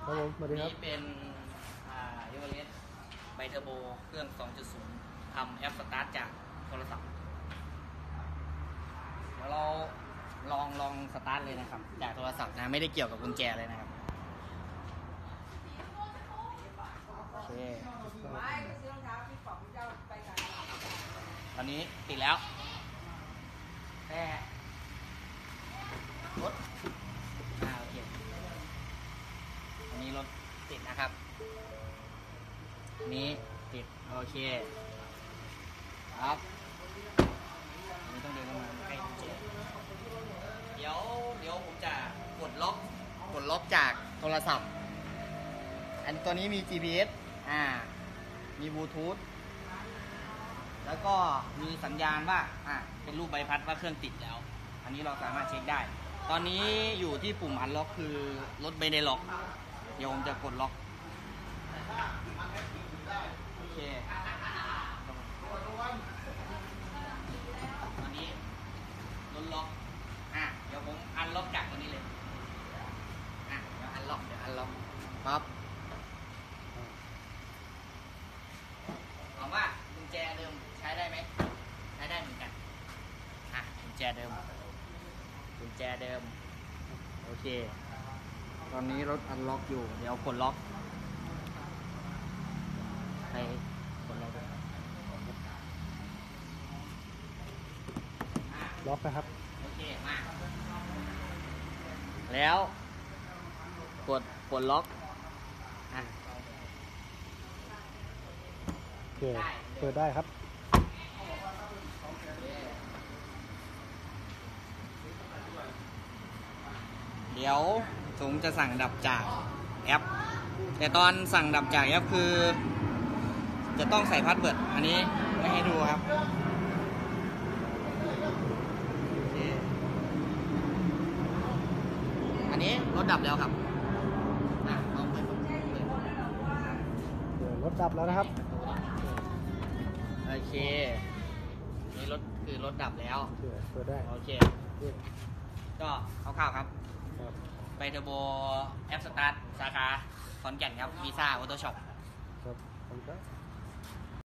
ครับผมสวัสดีครับนี่เป็นเอเวอเรสต์ไบเทอร์โบเครื่อง 2.0 ทำแอปสตาร์ทจากโทรศัพท์เดี๋ยวเราลองสตาร์ทเลยนะครับจากโทรศัพท์นะไม่ได้เกี่ยวกับกุญแจเลยนะครับโอเคตอนนี้ติดแล้วแต่รถโอเคอันนี้รถติดนะครับนี้ติดโอเคครับอันนี้ต้องเดินเข้ามาใกล้กุญแจเดี๋ยวผมจะกดล็อกจากโทรศัพท์อันตัวนี้มี GPS มีบลูทูธแล้วก็มีสัญญาณว่าเป็นรูปใบพัดว่าเครื่องติดแล้วอันนี้เราสามารถเช็คได้ตอนนี้อยู่ที่ปุ่มอันล็อกคือรถไม่ได้ล็อกเดี๋ยวผมจะกดล็อกโอเคตอนนี้รถล็อกเดี๋ยวผมอันล็อกจากตัวนี้เลยเดี๋ยวอันล็อกปั๊บถามว่ากุญแจเดิมใช้ได้ไหมใช้ได้เหมือนกันกุญแจเดิมโอเคตอนนี้รถอันล็อกอยู่เดี๋ยวกดล็อกให้กดล็อกล็อกนะครับโอเคมาแล้วกดล็อกโอเคเปิดได้ครับเดี๋ยวผมจะสั่งดับจากแอปแต่ตอนสั่งดับจากแอปคือจะต้องใส่พาสเวิร์ดอันนี้ไม่ให้ดูครับอันนี้รถดับแล้วครับลองเปิดรถดับแล้วนะครับโอเคนี่รถคือรถดับแล้วเปิดได้โอเคก็คร่าวๆครับไบเทอร์โบแอปสตาร์ทสาขาขอนแก่นครับวีซ่าออโต้ช็อปครับ